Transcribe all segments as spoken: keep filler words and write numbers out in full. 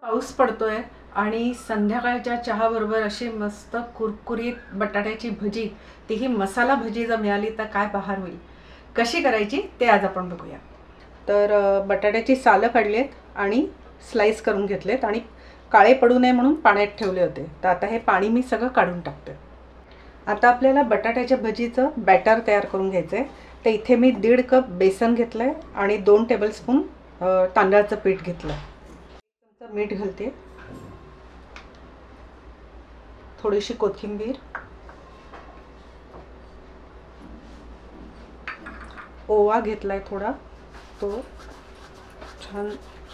पाऊस पडतोय आणि संध्याकाळच्या चहाबरोबर अशी मस्त कुरकुरीत बटाट्याची भजी, तीही मसाला भजी जर मिळाली तर काय बहार होईल. कशी करायची ते आज आपण बघूया. तर बटाट्याची सालं काढलेत आणि स्लाइस करून घेतलेत आणि काळे पडू नये म्हणून पाण्यात ठेवले होते. तर आता हे पाणी मी सगळं काढून टाकते. आता आपल्याला बटाट्याच्या भजीचं बॅटर तयार करून घ्यायचं आहे. तर इथे मी दीड कप बेसन घेतलं आहे आणि दोन टेबलस्पून तांदळाचं पीठ घेतलं आहे. मीठ घालते, थोडीशी कोथिंबीर, ओवा घेतलाय थोडा, तो छान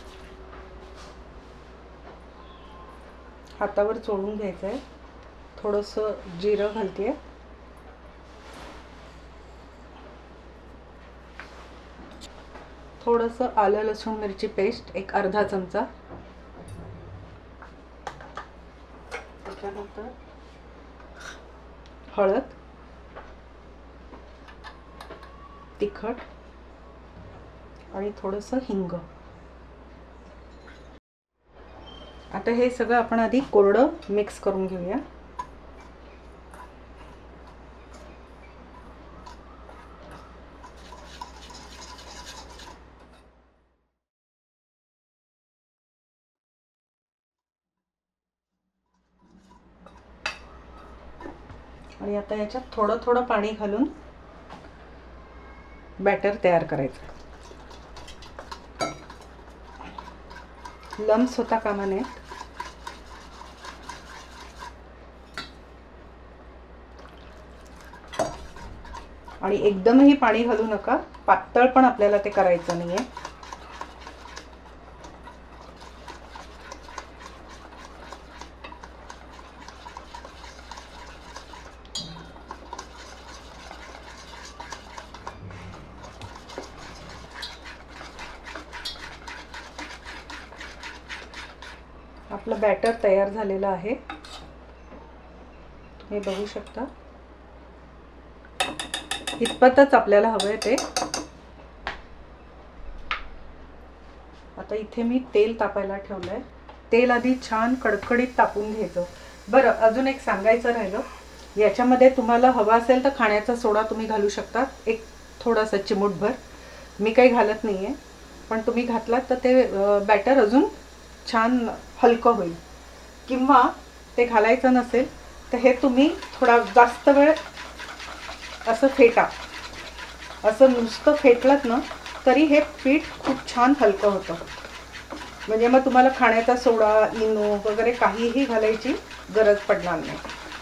हातावर चोळून घ्यायचं आहे. थोडंसं जिरं घालते, थोडंसं आलं लसूण मिरची पेस्ट एक अर्धा चमचा, त्याच्यानंतर हळद, तिखट आणि थोडंसं हिंग. आता हे सगळं आपण आधी कोरडं मिक्स करून घेऊया. आणि आता याच्यात थोडं थोडं पाणी घालून बॅटर तयार करायचं. लम्स होता कामा नये. आणि एकदमही पाणी घालू नका, पातळ पण आपल्याला ते करायचं नाहीये. आपलं बॅटर तयार झालेलं आहे, तुम्ही बघू शकता. इतपतच आपल्याला हवंय ते. आता इथे मी तेल तापायला ठेवलंय. तेल आधी छान कडकडीत तापून घ्यायचं. बरं, अजून एक सांगायचं राहिलं, याच्यामध्ये तुम्हाला हवा असेल तर खाण्याचा सोडा तुम्ही घालू शकता, एक थोडासा चिमूटभर. मी काही घालत नाही आहे, पण तुम्ही घातलात तर ते बॅटर अजून छान हलकं होईल. किंवा ते घालायचं नसेल तर हे तुम्ही थोडा जास्त वेळ असं फेटा. असं नुसतं फेटलात ना तरी हे पीठ खूप छान हलकं होतं. म्हणजे मग तुम्हाला खाण्याचा सोडा, इनो वगैरे काहीही घालायची गरज पडणार नाही.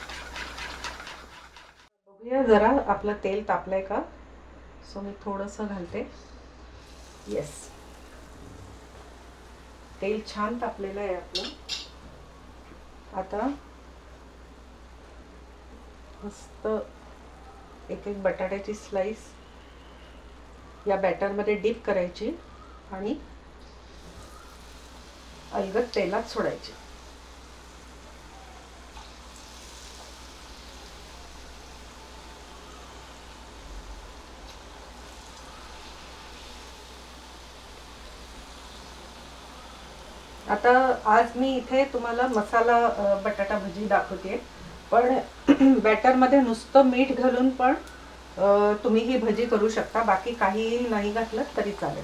बघूया जरा आपलं तेल तापलंय का. सो मी थोडंसं घालते. येस, तेल छान तापलेलं आहे आपलं. आता मस्त एक एक बटाट्याची स्लाइस या बॅटरमध्ये डीप करायची आणि अलगद तेलात सोडायची. आता आज मी इथे तुम्हाला मसाला बटाटा भजी दाखवते, पण बॅटरमध्ये नुसतं मीठ घालून पण तुम्ही ही भजी करू शकता. बाकी काही नाही घातलं तरी चालेल.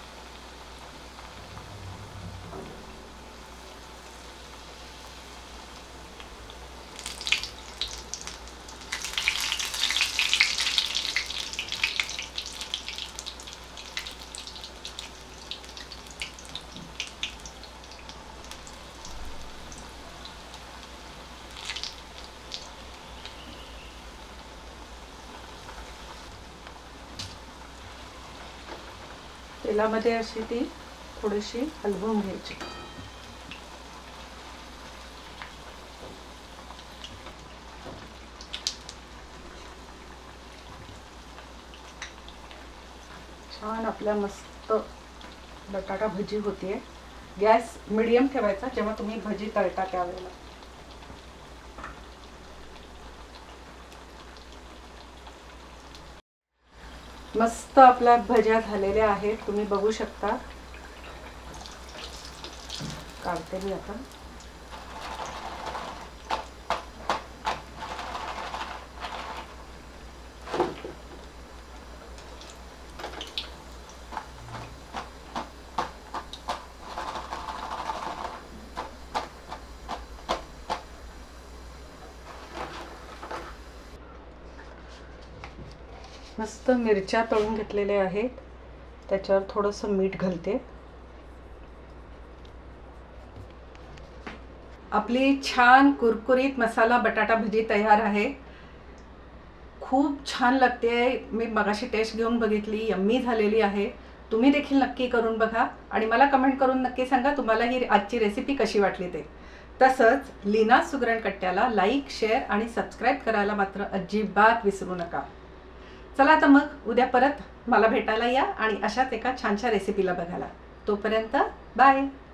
तेलामध्ये अशी ती थोडीशी हलवून घ्यायची. छान आपल्या मस्त बटाटा भजी होतीये. गॅस मीडियम ठेवायचा जेव्हा तुम्ही भजी तळता त्यावेळेला. मस्त आपल्या भज्या झालेल्या आहेत, तुम्ही बघू शकता. काढते मी आता. मस्त मिरच्या तळून घेतलेल्या आहेत, त्याच्यावर थोडंसं मीठ घालते. आपली छान कुरकुरीत मसाला बटाटा भजी तयार आहे. खूप छान लागते. मी मगाशी टेस्ट घेऊन बघितली, यम्मी झालेली आहे. तुम्ही देखील नक्की करून बघा आणि मला कमेंट करून नक्की सांगा तुम्हाला ही आजची रेसिपी कशी वाटली ते. तसंच लीना सुगरणकट्ट्याला लाईक, शेअर आणि सबस्क्राईब करायला मात्र अजिबात विसरू नका. चला आता मग उद्या परत मला भेटायला या आणि अशाच एका छानशा रेसिपीला बघायला. तोपर्यंत बाय.